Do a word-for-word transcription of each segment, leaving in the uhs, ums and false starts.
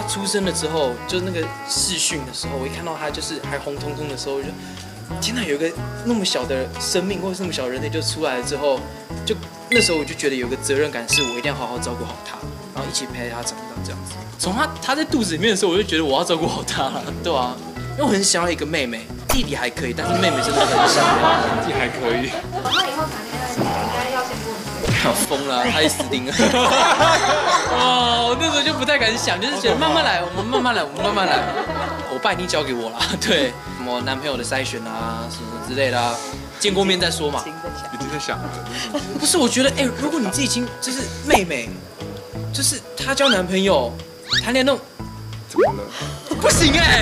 出生了之后，就那个视讯的时候，我一看到他就是还红彤彤的时候，我就天哪，有一个那么小的生命或者那么小的人类就出来了之后，就那时候我就觉得有个责任感，是我一定要好好照顾好他，然后一起陪他长大这样子。从他他在肚子里面的时候，我就觉得我要照顾好他了，对啊，因为我很想要一个妹妹，弟弟还可以，但是妹妹真的很想要。 弟弟还可以。 宝宝以后谈恋爱，你应该要先问。 疯了，他也死定了。哦，那时候就不太敢想，就是觉得慢慢来，我们慢慢来，我们慢慢来。我爸已经交给我了，对，什么男朋友的筛选啊，什么之类的啊，见过面再说嘛。 已经在想了。 不是，我觉得，哎、欸，如果你自己已经就是妹妹，就是她交男朋友，谈恋爱那种， 怎么了？ 不行哎、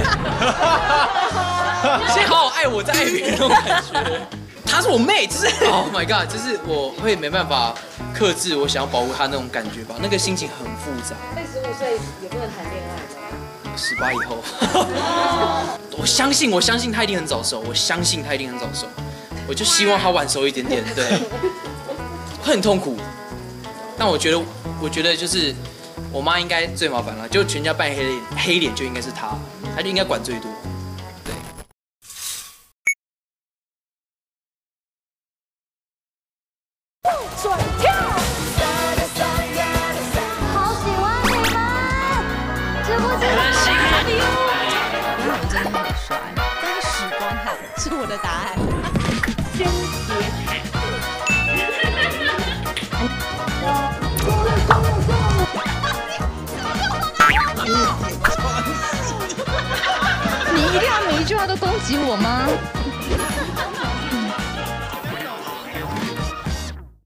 欸，先好好爱我，再爱别人那种感觉。她是我妹，就是 Oh my God， 就是我会没办法克制我想要保护她那种感觉吧，那个心情很复杂。 所以十五岁也不能谈恋爱的。 十八以后，我相信，我相信她一定很早熟，我相信她一定很早熟，我就希望她晚熟一点点，对，会很痛苦。但我觉得，我觉得就是我妈应该最麻烦了，就全家扮黑脸，黑脸就应该是她，她就应该管最多。 转跳，好喜欢你们，知不知道？你们真的很帅，但是时光汉是我的答案。先别。你一定要每一句话都攻击我吗？